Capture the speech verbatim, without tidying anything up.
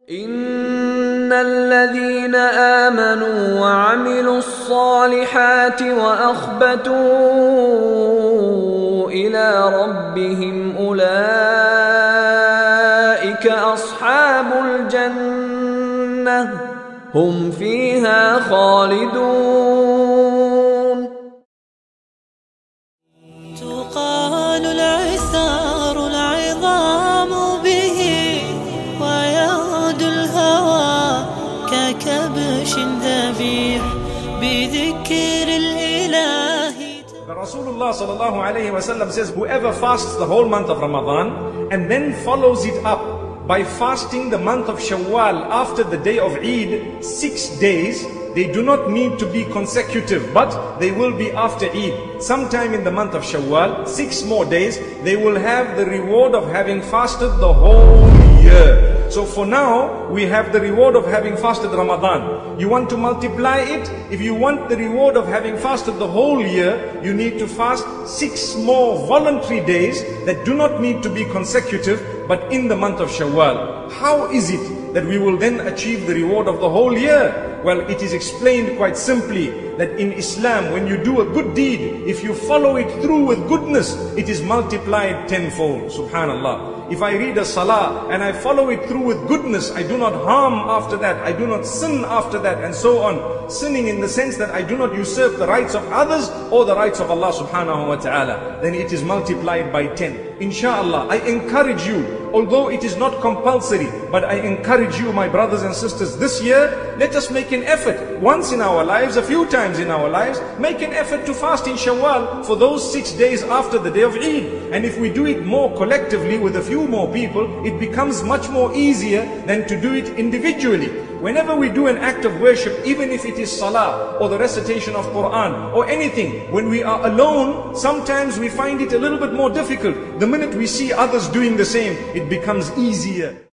إن الذين آمنوا وعملوا الصالحات وأخبتوا إلى ربهم أولئك أصحاب الجنة هم فيها خالدون. تقال العثار العظام به ويغد الهوى ككبش ذبيح بذكر الإله. Rasulullah sallallahu alayhi wa sallam says, whoever fasts the whole month of Ramadan and then follows it up by fasting the month of Shawwal after the day of Eid, six days, they do not need to be consecutive, but they will be after Eid. Sometime in the month of Shawwal, six more days, they will have the reward of having fasted the whole year. So for now, we have the reward of having fasted Ramadan. You want to multiply it? If you want the reward of having fasted the whole year, you need to fast six more voluntary days that do not need to be consecutive, but in the month of Shawwal. How is it that we will then achieve the reward of the whole year? Well, it is explained quite simply that in Islam, when you do a good deed, if you follow it through with goodness, it is multiplied tenfold. Subhanallah. If I read a salah and I follow it through with goodness, I do not harm after that, I do not sin after that, and so on. Sinning in the sense that I do not usurp the rights of others or the rights of Allah subhanahu wa ta'ala, then it is multiplied by ten. Inshallah, I encourage you, although it is not compulsory, but I encourage you, my brothers and sisters, this year, let us make an effort, once in our lives, a few times in our lives, make an effort to fast in Shawwal for those six days after the day of Eid. And if we do it more collectively with a few more people, it becomes much more easier than to do it individually. Whenever we do an act of worship, even if it is salah or the recitation of Quran or anything, when we are alone, sometimes we find it a little bit more difficult. The minute we see others doing the same, it becomes easier.